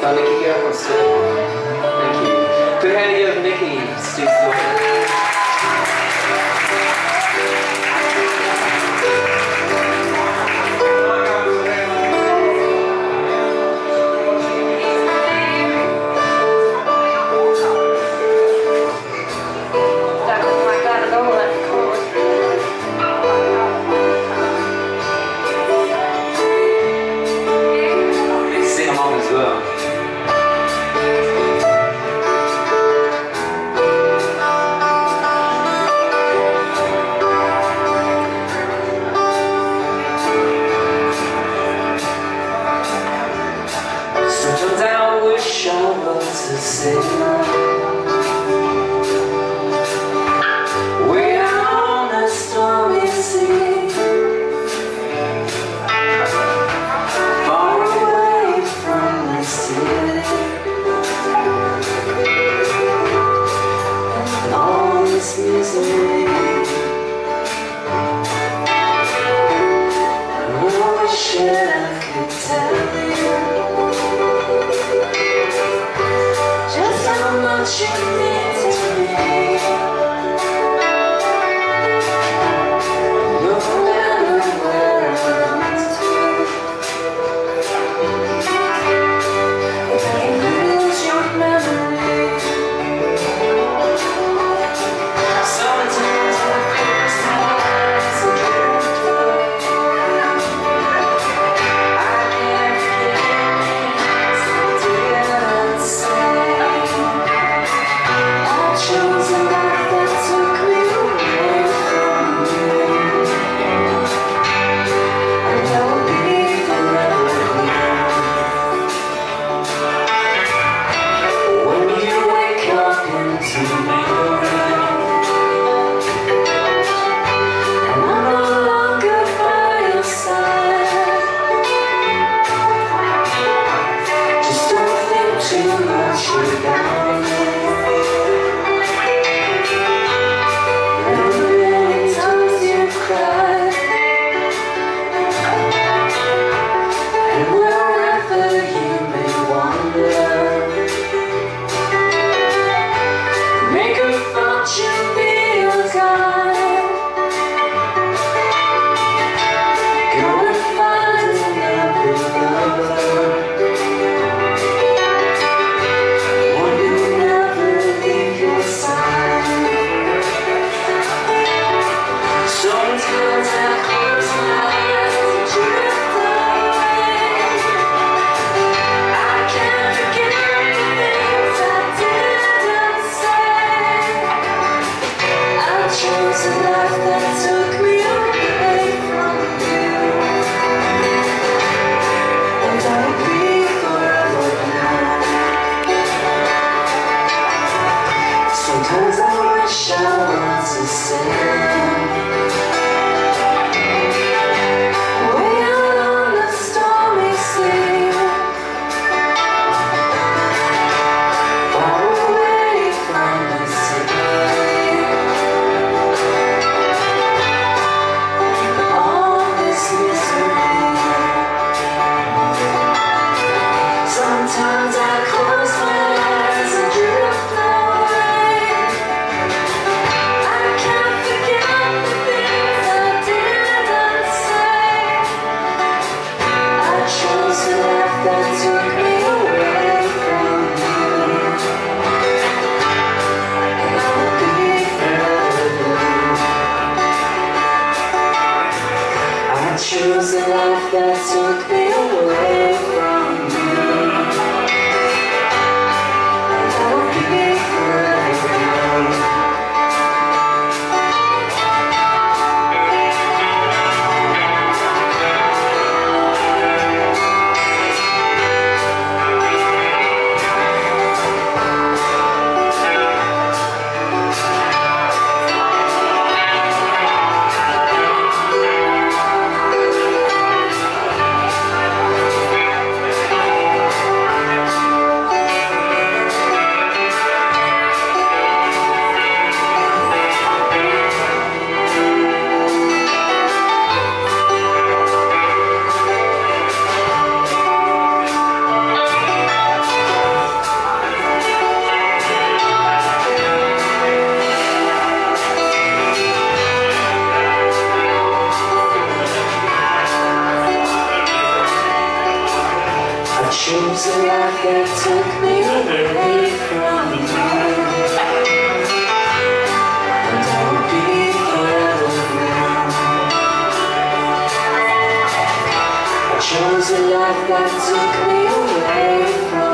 Nicci here on stage. Thank you. Good hand to give Nicci, Steve. Sing along as well. Sometimes I wish I was a singer, way out on the stormy sea, far away from the city and all this misery. I wish that I could tell you just how much you mean to me. No matter where I run to, I can lose your memory. Sometimes I close my eyes and drift away. I can't forget things I didn't say. I chose a life that took me away from you, and I will be forever young. When you wake up into the morning and I'm no longer by your side, just don't think too much about me. And the many times you cried, and wherever you may wander, make a fortune be your guide. Go and find another lover, one who'll never leave your side. Sometimes I close my eyes and drift away. I can't forget the things I didn't say. I chose a life that took me away from you, and I'll be forever young. Sometimes I wish I was a singer, way out on the stormy sea, far away from the city, all this misery. Sometimes I close my eyes and drift away. I can't forget the things I didn't say. I chose a life that took me away from you, and I will be forever young. I chose a life that took me away from you, and I will be forever young. chose a life that took me away from you, and I will be forever free. I chose a life that took me away from